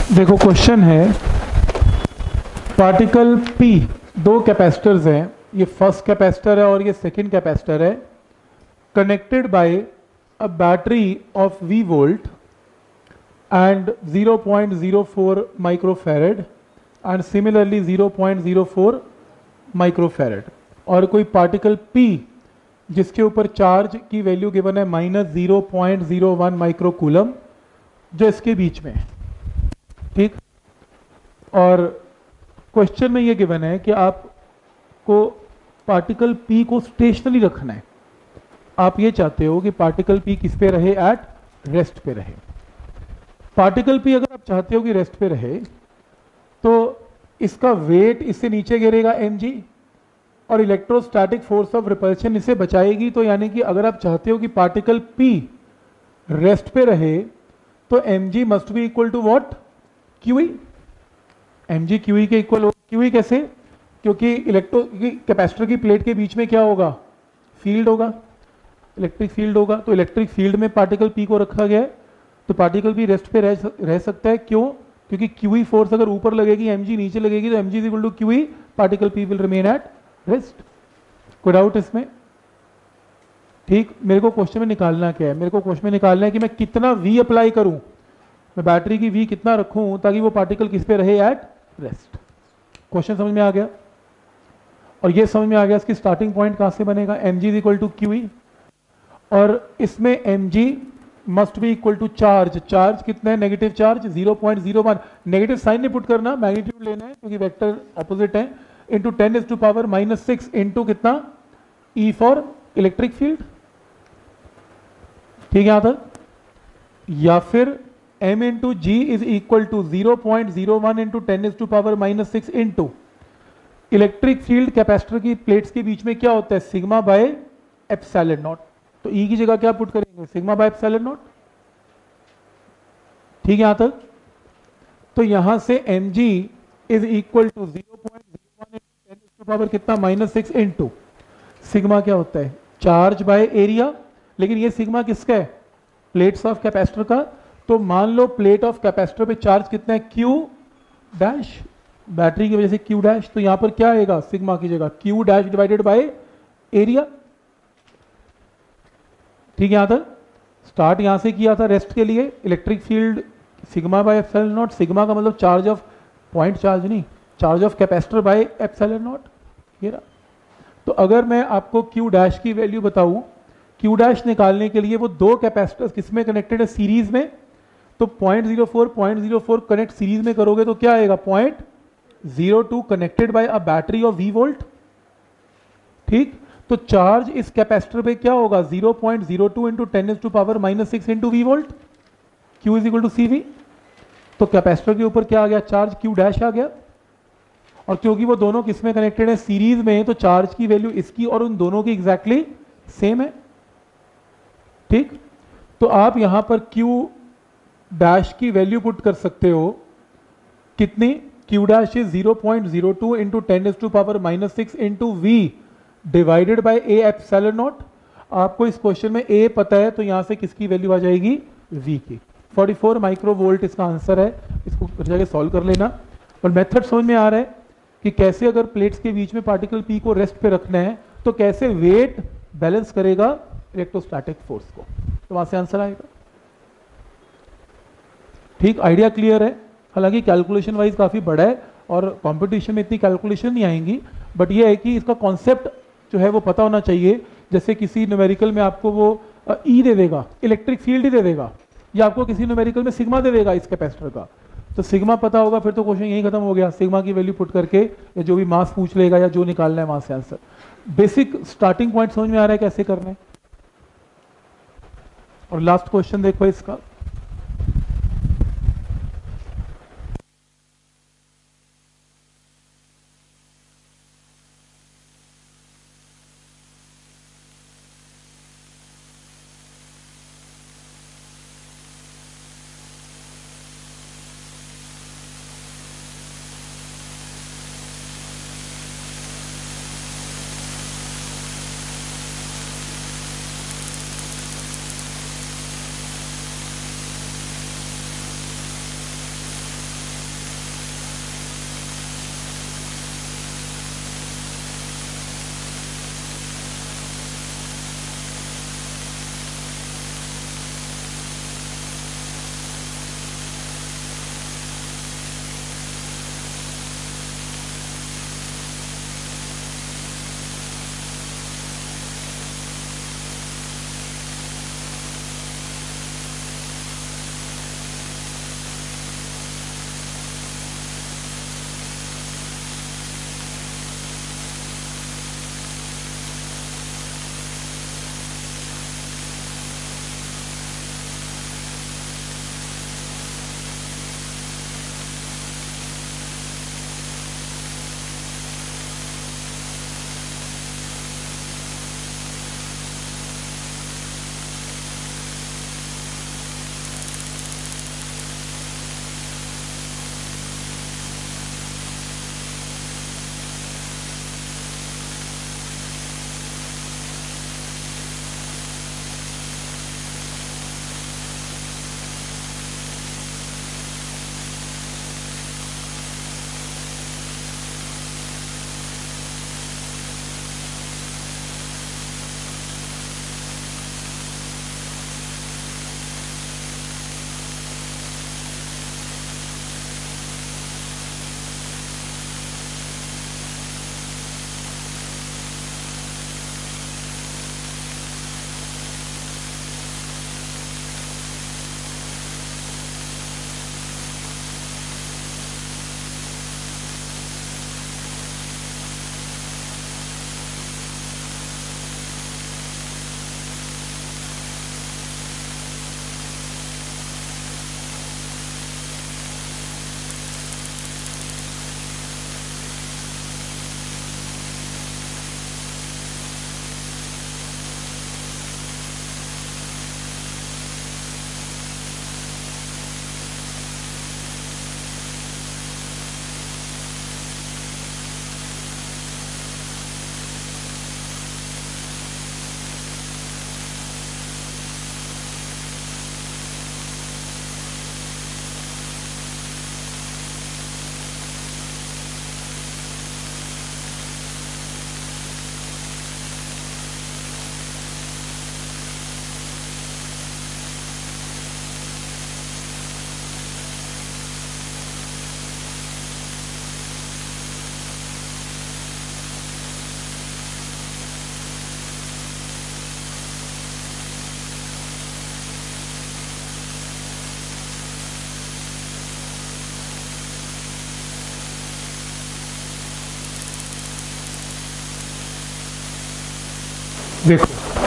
देखो क्वेश्चन है, particle P, दो कैपेसिटर्स हैं, ये फर्स्ट कैपेसिटर है और ये सेकंड कैपेसिटर है, connected by a battery of V volt and 0.04 microfarad and similarly 0.04 microfarad, और कोई पार्टिकल P जिसके ऊपर चार्ज की वैल्यू गिवन है -0.01 माइक्रोकूलम, जो इसके बीच में है। ठीक, और क्वेश्चन में ये गिवन है कि आपको पार्टिकल P को स्टेशनरी रखना है। आप ये चाहते हो कि पार्टिकल P किस पे रहे? एट रेस्ट पे रहे। पार्टिकल P अगर आप चाहते हो कि रेस्ट पे रहे तो इसका वेट इससे नीचे गिरेगा mg, और इलेक्ट्रोस्टैटिक फोर्स ऑफ रिपल्शन इसे बचाएगी। तो यानी कि अगर आप चाहते हो कि पार्टिकल P रेस्ट पे रहे तो mg must be equal to what? QE। mg QE के इक्वल हो। QE कैसे? क्योंकि कैपेसिटर की प्लेट के बीच में क्या होगा? फील्ड होगा, इलेक्ट्रिक फील्ड होगा। तो इलेक्ट्रिक फील्ड में पार्टिकल P को रखा गया है, तो पार्टिकल P रेस्ट पे रह सकता है। क्यों? क्योंकि QE फोर्स अगर ऊपर लगेगी, mg नीचे लगेगी, तो mg is equal to QE, particle P will remain at rest. कोई डाउट इसमें? ठीक, मेरे को क्वेश्चन में निकालना क्या है? मेरे को क्वेश्चन में निकालना है कि मैं कितना V अप्लाई करूं, मैं बैटरी की V कितना रखूं ताकि वो पार्टिकल किस पे रहे? At rest. क्वेश्चन समझ में आ गया? और ये समझ में आ गया इसकी स्टार्टिंग पॉइंट कहां से बनेगा? mg is equal to QE, और इसमें mg must be equal to charge. Charge कितना है? Negative charge 0.01। नेगेटिव साइन नहीं पुट करना, मैग्नीट्यूड लेना है क्योंकि वेक्टर ऑपोजिट है। इंटू 10⁻⁻⁶ इंटू कितना? E for electric field. ठीक है यहां तक? या फिर m into g is equal to 0.01 into 10⁻⁻⁶ into electric field capacitor की प्लेट्स के बीच में क्या होता है? Sigma by epsilon not. तो E की जगह क्या पुट करेंगे? Sigma by epsilon not. ठीक है यहां तक? तो यहां से mg is equal to 0.01 into 10⁻⁻ कितना? -6 इंटू सिग्मा क्या होता है? Charge by area. लेकिन ये सिग्मा किसका है? प्लेट्स ऑफ कैपेसिटर का। तो मान लो प्लेट ऑफ कैपेसिटर पे चार्ज कितना है? Q डैश, बैटरी की वजह से Q डैश। तो यहां पर क्या आएगा? सिग्मा की जगह Q dash divided by area. ठीक है यहां तक? स्टार्ट यहां से किया था रेस्ट के लिए। Electric field sigma by epsilon not, sigma का मतलब चार्ज ऑफ पॉइंट चार्ज नहीं, charge of capacitor by epsilon not. ये रहा। तो अगर मैं आपको Q डैश की वैल्यू बताऊं, Q डैश निकालने के लिए वो दो कैपेसिटर्स किसमें कनेक्टेड है? सीरीज में। तो 0.04 कनेक्ट सीरीज में करोगे तो क्या आएगा? 0.02 connected by a battery of V volt. ठीक, तो चार्ज इस कैपेसिटर पे क्या होगा? 0.02 into 10⁻⁻⁶ into V volt. Q is equal to CV। तो कैपेसिटर के ऊपर क्या आ गया? चार्ज Q डैश आ गया। और क्योंकि वो दोनों किसमें कनेक्टेड है? सीरीज में, तो चार्ज की वैल्यू इसकी और उन दोनों की एग्जैक्टली सेम है। ठीक, तो आप यहां पर Q डैश की वैल्यू पुट कर सकते हो कितनी? Q dash is 0.02 into 10⁻⁻⁶ into V divided by A epsilon not. आपको इस क्वेश्चन में A पता है, तो यहां से किसकी वैल्यू आ जाएगी? V की। 44 माइक्रो वोल्ट इसका आंसर है। इसको जाके सॉल्व कर लेना। और मेथड समझ में आ रहा है कि कैसे अगर प्लेट्स के बीच में पार्टिकल P को रेस्ट पे रखना है तो कैसे वेट बैलेंस करेगा इलेक्ट्रोस्टैटिक फोर्स को। तो वहां से आंसर आएगा। ठीक, आइडिया क्लियर है? हालांकि कैलकुलेशन वाइज काफ़ी बड़ा है और कंपटीशन में इतनी कैलकुलेशन नहीं आएंगी, बट ये है कि इसका कॉन्सेप्ट जो है वो पता होना चाहिए। जैसे किसी न्यूमेरिकल में आपको वो E दे देगा, इलेक्ट्रिक फील्ड ही दे देगा, या आपको किसी न्यूमेरिकल में सिग्मा दे देगा इस कैपेसिटर का, तो सिग्मा पता होगा, फिर तो क्वेश्चन यही खत्म हो गया। सिग्मा की वैल्यू पुट करके या जो भी मास पूछ लेगा या जो निकालना है वहां से आंसर। बेसिक स्टार्टिंग पॉइंट समझ में आ रहा है कैसे करना है। और लास्ट क्वेश्चन देखो इसका। देखो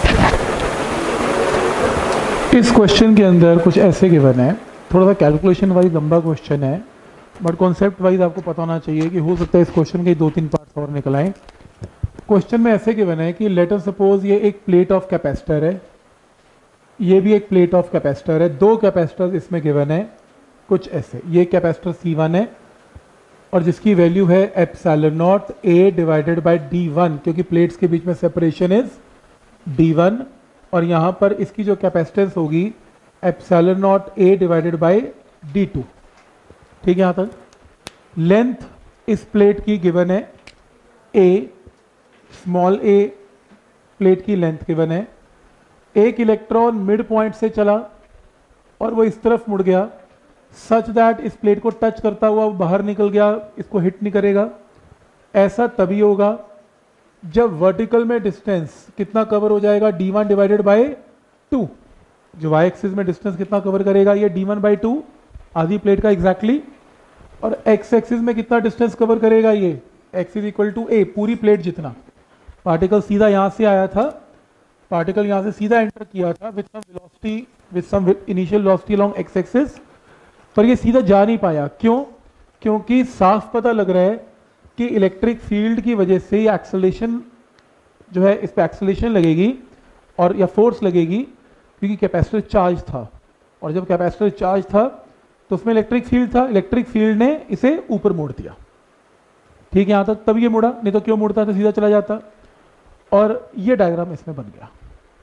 इस क्वेश्चन के अंदर कुछ ऐसे गिवन है, थोड़ा सा कैलकुलेशन वाइज लंबा क्वेश्चन है, बट कॉन्सेप्ट वाइज आपको पता होना चाहिए कि हो सकता है इस क्वेश्चन के 2-3 पार्ट्स और निकल आए। क्वेश्चन में ऐसे गिवन है कि लेट अस सपोज ये एक प्लेट ऑफ कैपेसिटर है, ये भी एक प्लेट ऑफ कैपेसिटर है, दो कैपेसिटर इसमें गिवन है कुछ ऐसे। ये कैपेसिटर C1 है और जिसकी वैल्यू है epsilon not A divided by D1, क्योंकि प्लेट्स के बीच में सेपरेशन इज D1, और यहाँ पर इसकी जो कैपेसिटेंस होगी epsilon not A divided by D2। ठीक है, यहाँ तक। लेंथ इस प्लेट की गिवन है A, स्मॉल a प्लेट की लेंथ गिवन है। एक इलेक्ट्रॉन मिड पॉइंट से चला और वो इस तरफ मुड़ गया सच दैट इस प्लेट को टच करता हुआ वो बाहर निकल गया, इसको हिट नहीं करेगा। ऐसा तभी होगा जब वर्टिकल में डिस्टेंस कितना कवर हो जाएगा, D1 डिवाइडेड बाय 2। जो y एक्सिस में डिस्टेंस कितना कवर करेगा, ये D1 बाय 2 आधी प्लेट का एग्जैक्टली, और x एक्सिस में कितना डिस्टेंस कवर करेगा, ये x is equal to a, पूरी प्लेट जितना। पार्टिकल सीधा यहां से आया था, पार्टिकल यहां से सीधा एंटर किया था with some velocity, with some initial velocity along x axis, पर ये सीधा जा नहीं पाया। क्यों? क्योंकि साफ पता लग रहा है कि इलेक्ट्रिक फील्ड की वजह से ये एक्सेलरेशन जो है, इस पे एक्सेलरेशन लगेगी और या फोर्स लगेगी, क्योंकि कैपेसिटर चार्ज था, और जब कैपेसिटर चार्ज था तो उसमें इलेक्ट्रिक फील्ड था, इलेक्ट्रिक फील्ड ने इसे ऊपर मोड़ दिया। ठीक है, यहां तक तब ये मुड़ा, नहीं तो क्यों मुड़ता, तो सीधा चला जाता। और ये डायग्राम इसमें बन गया।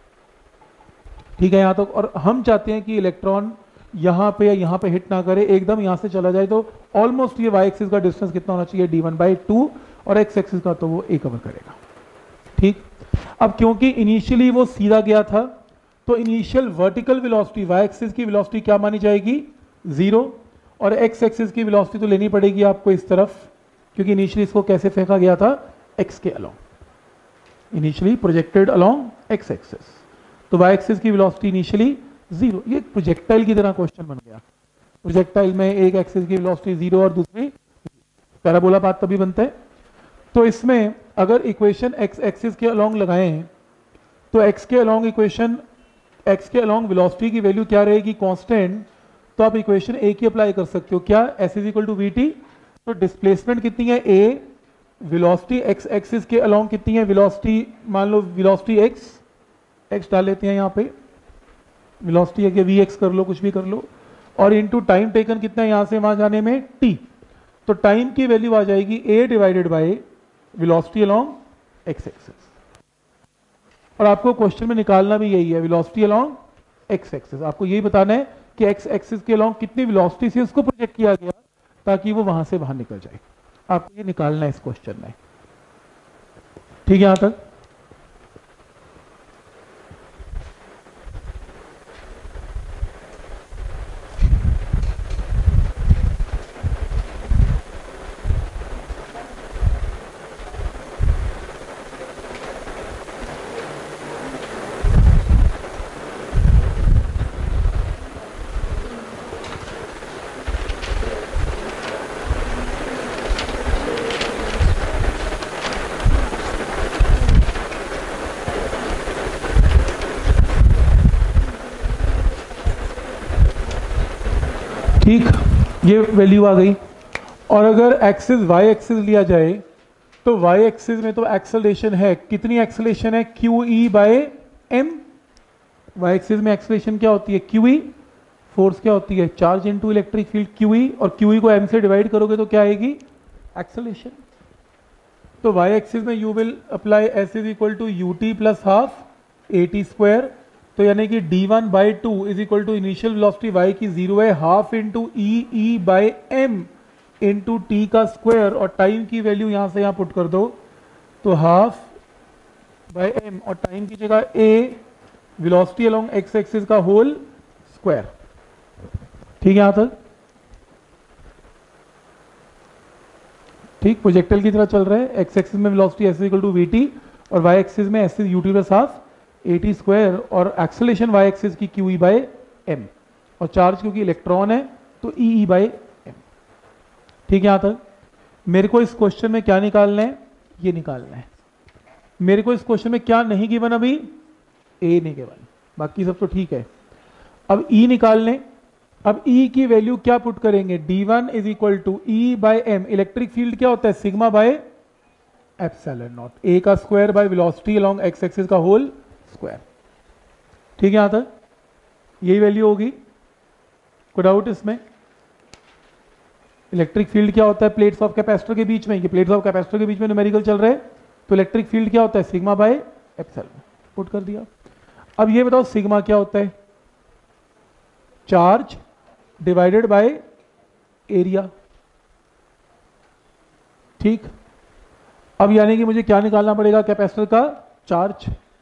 ठीक है, यहां तक। और हम चाहते हैं कि इलेक्ट्रॉन यहां पे या यहां पे हिट ना करे, एकदम यहां से चला जाए, तो ऑलमोस्ट ये y एक्सिस का डिस्टेंस कितना होना चाहिए, D1 बाई 2, और x एक्सिस का तो वो a कवर करेगा। ठीक। अब क्योंकि इनिशियली वो सीधा गया था, तो initial vertical velocity y axis की वेलोसिटी क्या मानी जाएगी, 0, और x एक्सिस की वेलोसिटी तो लेनी पड़ेगी आपको इस तरफ, क्योंकि इनिशियली इसको कैसे फेंका गया था, x के along, initially projected along x axis, तो y एक्सिस की वेलोसिटी इनिशियली 0। ये प्रोजेक्टाइल की तरह क्वेश्चन बन गया। प्रोजेक्टाइल में एक एक्सिस की वेलोसिटी 0 और दूसरी पैराबोला पाथ तभी बनता है। तो इसमें अगर इक्वेशन x एक्सिस के अलोंग लगाएं तो x के अलोंग इक्वेशन, x के अलोंग वेलोसिटी की वैल्यू क्या रहेगी, कांस्टेंट, तो आप इक्वेशन a की अप्लाई कर सकते हो, क्या, s is equal to vt। तो डिस्प्लेसमेंट कितनी है a, वेलोसिटी x एक्सिस के अलोंग कितनी है, वेलोसिटी मान लो वेलोसिटी x डाल लेते हैं यहाँ पे, वेलोसिटी है कि vx कर लो, कुछ भी कर लो, और इनटू टाइम टेकन कितना है यहां से वहां जाने में, t। तो टाइम की वैल्यू आ जाएगी a divided by velocity along x axis. और आपको क्वेश्चन में निकालना भी यही है, वेलोसिटी अलोंग x एक्सिस। आपको यही बताना है कि x एक्सिस के अलोंग कितनी वेलोसिटी से उसको प्रोजेक्ट किया गया ताकि वो वहां से बाहर निकल जाए। आपको ये निकालना है इस क्वेश्चन में। ठीक है, यहां तक। ठीक, ये वैल्यू आ गई। और अगर एक्सिस y एक्सिस लिया जाए तो y एक्सिस में तो एक्सेलरेशन है, कितनी एक्सेलरेशन है, QE by m। y axis में एक्सेलरेशन क्या होती है, QE, फोर्स क्या होती है, charge into electric field QE, और QE को m से डिवाइड करोगे तो क्या आएगी, एक्सेलरेशन। तो y एक्सिस में you will apply s is equal to ut plus half at square, तो यानी कि d1 by 2 is equal to initial velocity y की 0 है, half into e by m into t का स्क्वायर, और time की value यहां से यहां पुट कर दो, तो हाफ बाई m, और टाइम की जगह a, velocity along x axis का होल स्क्वायर। ठीक है, यहां तक ठीक। प्रोजेक्टाइल की तरह चल रहा है, x एक्सिस में velocity s equal to vt, और y एक्सिस में s ut plus half at square, और एक्सेलरेशन y एक्सिस की QE बाय m, और चार्ज क्योंकि इलेक्ट्रॉन है तो EE बाय m। ठीक है, यहां तक। मेरे को इस क्वेश्चन में क्या निकालना है, ये निकालना है। मेरे को इस क्वेश्चन में क्या नहीं गिवन अभी, ए नहीं गिवन, बाकी सब तो ठीक है। अब ई निकाल लें। अब ई की वैल्यू क्या पुट करेंगे, d1 is equal to E by m. Electric field क्या होता है, sigma by epsilon naught, a का square by velocity along x axis का होल स्क्वायर। ठीक है, यहां तक यही वैल्यू होगी, कोई डाउट इसमें? इलेक्ट्रिक फील्ड क्या होता है प्लेट्स ऑफ कैपेसिटर के बीच में, ये प्लेट्स ऑफ कैपेसिटर के बीच में न्यूमेरिकल चल रहे हैं, तो इलेक्ट्रिक फील्ड क्या होता है, सिग्मा बाय एप्सिलॉन, पुट कर दिया। अब ये बताओ सिग्मा क्या होता है, चार्ज डिवाइडेड बाय एरिया। ठीक, अब यानी कि मुझे क्या निकालना पड़ेगा, कैपेसिटर का चार्ज।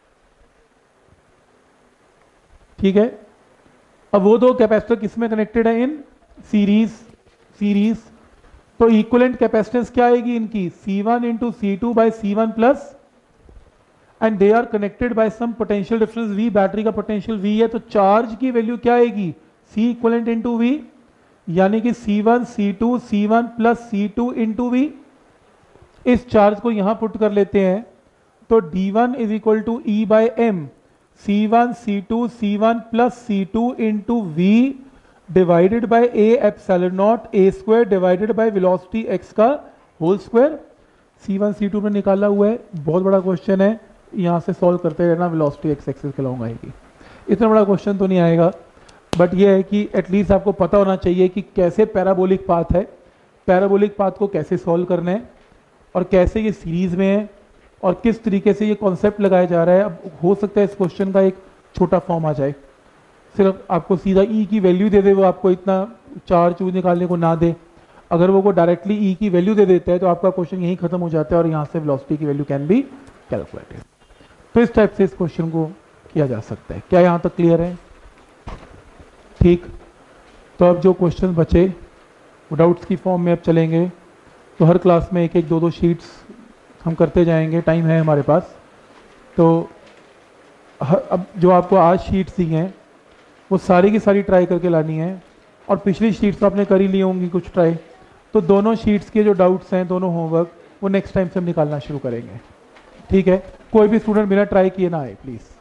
ठीक है, अब वो दो कैपेसिटर किसमें कनेक्टेड है, इन सीरीज। तो इक्विवेलेंट कैपेसिटेंस क्या आएगी इनकी, C1 into C2 by C1 plus, and they are connected by some potential difference V, battery का पोटेंशियल V है, तो चार्ज की वैल्यू क्या आएगी, C इक्विवेलेंट इंटू V, यानी कि C1 C2 C1 plus C2 into V। इस charge को यहां पुट कर लेते हैं, तो D1 is equal to E by m, C1 C2 C1 plus C2 into V divided by a epsilon naught a square divided by velocity x का whole square. C1 C2 में निकाला हुआ है, बहुत बड़ा क्वेश्चन है, यहां से सॉल्व करते रहना, वेलोसिटी एक्स एक्सिस के लॉन्ग आएगी। इतना बड़ा क्वेश्चन तो नहीं आएगा, बट ये है कि एटलीस्ट आपको पता होना चाहिए कि कैसे पैराबोलिक पाथ है, पैराबोलिक पाथ को कैसे सॉल्व करना है, और कैसे ये सीरीज में है, और किस तरीके से ये कॉन्सेप्ट लगाया जा रहा है। अब हो सकता है इस क्वेश्चन का एक छोटा फॉर्म आ जाए, सिर्फ आपको सीधा ई की वैल्यू दे दे, वो आपको इतना चार्ज निकालने को ना दे। अगर वो डायरेक्टली ई की वैल्यू दे देता है तो आपका क्वेश्चन यहीं खत्म हो जाता है, और यहाँ से वेलोसिटी की वैल्यू कैन बी कैलकुलेटेड। तो इस टाइप से इस क्वेश्चन को किया जा सकता है। क्या यहाँ तक क्लियर है? ठीक, तो अब जो क्वेश्चन बचे वो डाउट्स की फॉर्म में अब चलेंगे। तो हर क्लास में एक एक दो दो शीट्स हम करते जाएंगे, टाइम है हमारे पास। तो अब जो आपको आज शीट्स दी हैं वो सारी की सारी ट्राई करके लानी है, और पिछली शीट्स तो आपने कर ही ली होंगी कुछ ट्राई, तो दोनों शीट्स के जो डाउट्स हैं, दोनों होमवर्क, वो नेक्स्ट टाइम से हम निकालना शुरू करेंगे। ठीक है, कोई भी स्टूडेंट बिना ट्राई किए ना आए प्लीज़।